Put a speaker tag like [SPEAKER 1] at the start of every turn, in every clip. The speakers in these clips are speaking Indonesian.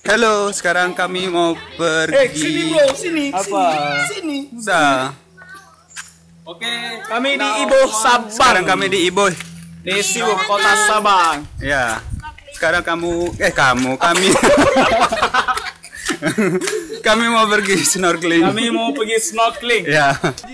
[SPEAKER 1] Halo, sekarang kami mau pergi.
[SPEAKER 2] Sini bro, sini.
[SPEAKER 1] Apa?
[SPEAKER 2] Sini.
[SPEAKER 1] Udah.
[SPEAKER 2] Oke, kami di Iboh Sabang.
[SPEAKER 1] Sekarang kami di Iboh.
[SPEAKER 2] Di Siwuh Kota Sabang.
[SPEAKER 1] Ya. Sekarang kami kami mau pergi snorkeling.
[SPEAKER 2] Kami mau pergi snorkeling.
[SPEAKER 1] Ya.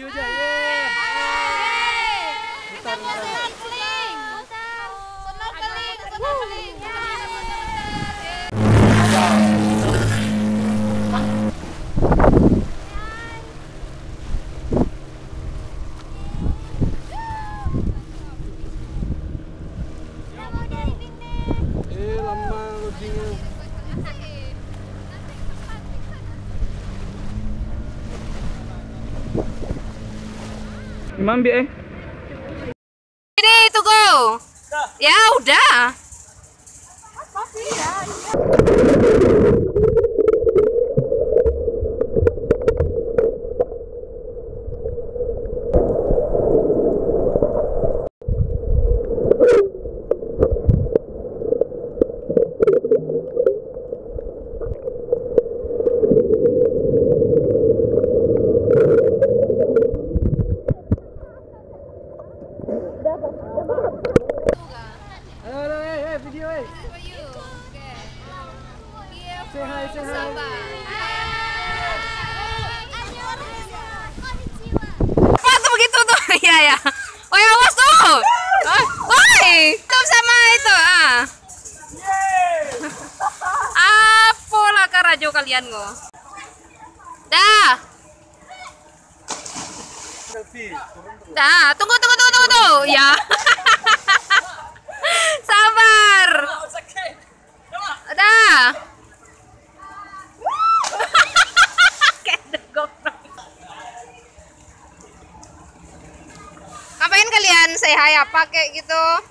[SPEAKER 2] Imam bi
[SPEAKER 3] Ini tunggu. Ya udah. Apa tuh begitu tuh? Iya ya. Oh ya, awas tuh. Woi, tutup sama itu. Apalah karajo kalian go. Dah. Dah, tunggu. Ya. Sabar. Dah. Ngapain kalian say hi apa kayak gitu?